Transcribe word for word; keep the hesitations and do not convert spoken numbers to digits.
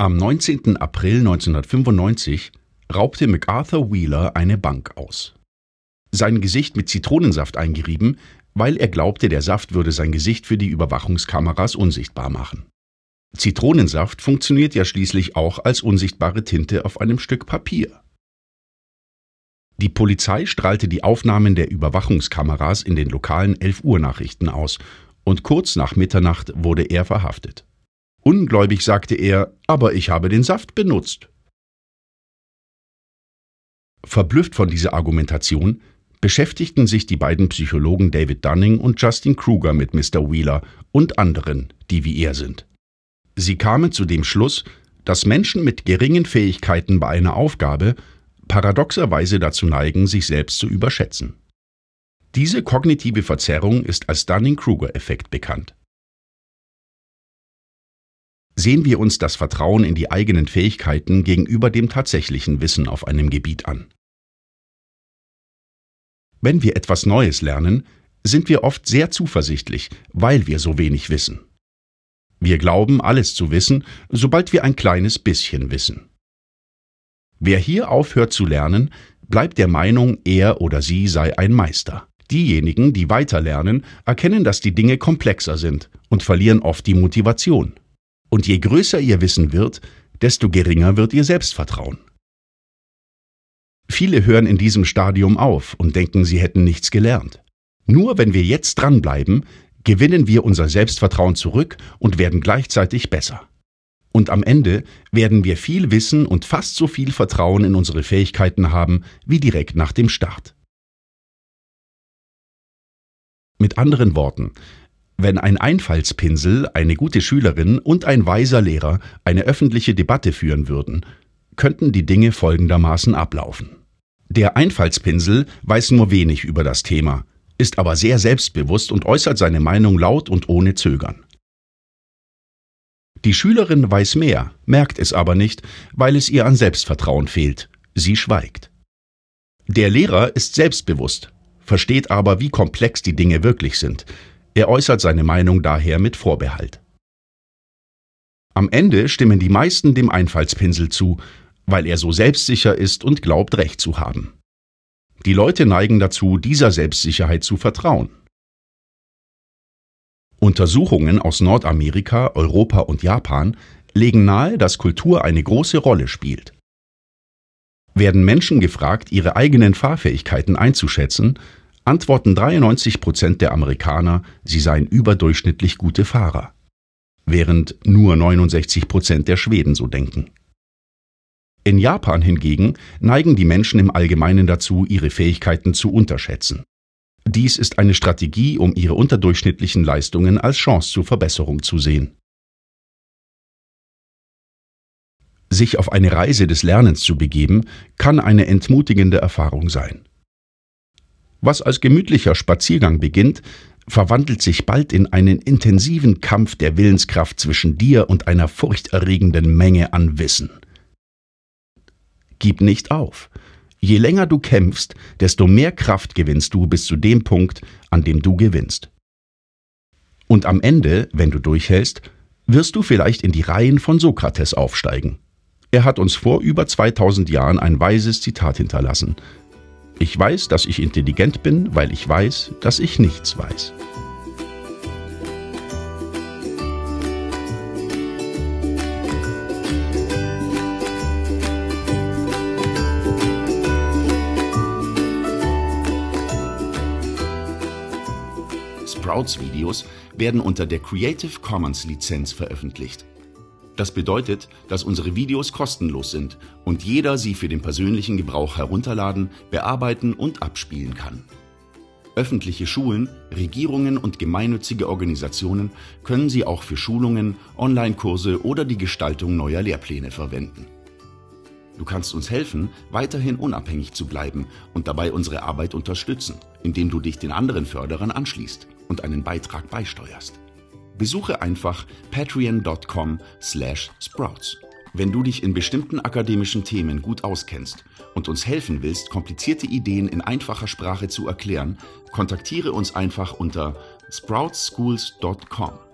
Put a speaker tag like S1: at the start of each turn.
S1: Am neunzehnten April neunzehnhundertfünfundneunzig raubte MacArthur Wheeler eine Bank aus. Sein Gesicht mit Zitronensaft eingerieben, weil er glaubte, der Saft würde sein Gesicht für die Überwachungskameras unsichtbar machen. Zitronensaft funktioniert ja schließlich auch als unsichtbare Tinte auf einem Stück Papier. Die Polizei strahlte die Aufnahmen der Überwachungskameras in den lokalen elf Uhr Nachrichten aus und kurz nach Mitternacht wurde er verhaftet. Ungläubig sagte er, aber ich habe den Saft benutzt. Verblüfft von dieser Argumentation beschäftigten sich die beiden Psychologen David Dunning und Justin Kruger mit Mister Wheeler und anderen, die wie er sind. Sie kamen zu dem Schluss, dass Menschen mit geringen Fähigkeiten bei einer Aufgabe paradoxerweise dazu neigen, sich selbst zu überschätzen. Diese kognitive Verzerrung ist als Dunning-Kruger-Effekt bekannt. Sehen wir uns das Vertrauen in die eigenen Fähigkeiten gegenüber dem tatsächlichen Wissen auf einem Gebiet an. Wenn wir etwas Neues lernen, sind wir oft sehr zuversichtlich, weil wir so wenig wissen. Wir glauben, alles zu wissen, sobald wir ein kleines bisschen wissen. Wer hier aufhört zu lernen, bleibt der Meinung, er oder sie sei ein Meister. Diejenigen, die weiter lernen, erkennen, dass die Dinge komplexer sind und verlieren oft die Motivation. Und je größer ihr Wissen wird, desto geringer wird ihr Selbstvertrauen. Viele hören in diesem Stadium auf und denken, sie hätten nichts gelernt. Nur wenn wir jetzt dranbleiben, gewinnen wir unser Selbstvertrauen zurück und werden gleichzeitig besser. Und am Ende werden wir viel Wissen und fast so viel Vertrauen in unsere Fähigkeiten haben wie direkt nach dem Start. Mit anderen Worten, wenn ein Einfallspinsel, eine gute Schülerin und ein weiser Lehrer eine öffentliche Debatte führen würden, könnten die Dinge folgendermaßen ablaufen. Der Einfallspinsel weiß nur wenig über das Thema, ist aber sehr selbstbewusst und äußert seine Meinung laut und ohne Zögern. Die Schülerin weiß mehr, merkt es aber nicht, weil es ihr an Selbstvertrauen fehlt. Sie schweigt. Der Lehrer ist selbstbewusst, versteht aber, wie komplex die Dinge wirklich sind. Er äußert seine Meinung daher mit Vorbehalt. Am Ende stimmen die meisten dem Einfallspinsel zu, weil er so selbstsicher ist und glaubt, Recht zu haben. Die Leute neigen dazu, dieser Selbstsicherheit zu vertrauen. Untersuchungen aus Nordamerika, Europa und Japan legen nahe, dass Kultur eine große Rolle spielt. Werden Menschen gefragt, ihre eigenen Fahrfähigkeiten einzuschätzen, antworten dreiundneunzig Prozent der Amerikaner, sie seien überdurchschnittlich gute Fahrer, während nur neunundsechzig Prozent der Schweden so denken. In Japan hingegen neigen die Menschen im Allgemeinen dazu, ihre Fähigkeiten zu unterschätzen. Dies ist eine Strategie, um ihre unterdurchschnittlichen Leistungen als Chance zur Verbesserung zu sehen. Sich auf eine Reise des Lernens zu begeben, kann eine entmutigende Erfahrung sein. Was als gemütlicher Spaziergang beginnt, verwandelt sich bald in einen intensiven Kampf der Willenskraft zwischen dir und einer furchterregenden Menge an Wissen. Gib nicht auf. Je länger du kämpfst, desto mehr Kraft gewinnst du bis zu dem Punkt, an dem du gewinnst. Und am Ende, wenn du durchhältst, wirst du vielleicht in die Reihen von Sokrates aufsteigen. Er hat uns vor über zweitausend Jahren ein weises Zitat hinterlassen. Ich weiß, dass ich intelligent bin, weil ich weiß, dass ich nichts weiß. Sprouts-Videos werden unter der Creative Commons Lizenz veröffentlicht. Das bedeutet, dass unsere Videos kostenlos sind und jeder sie für den persönlichen Gebrauch herunterladen, bearbeiten und abspielen kann. Öffentliche Schulen, Regierungen und gemeinnützige Organisationen können sie auch für Schulungen, Online-Kurse oder die Gestaltung neuer Lehrpläne verwenden. Du kannst uns helfen, weiterhin unabhängig zu bleiben und dabei unsere Arbeit unterstützen, indem du dich den anderen Förderern anschließt und einen Beitrag beisteuerst. Besuche einfach patreon dot com slash sprouts. Wenn du dich in bestimmten akademischen Themen gut auskennst und uns helfen willst, komplizierte Ideen in einfacher Sprache zu erklären, kontaktiere uns einfach unter sprouts schools dot com.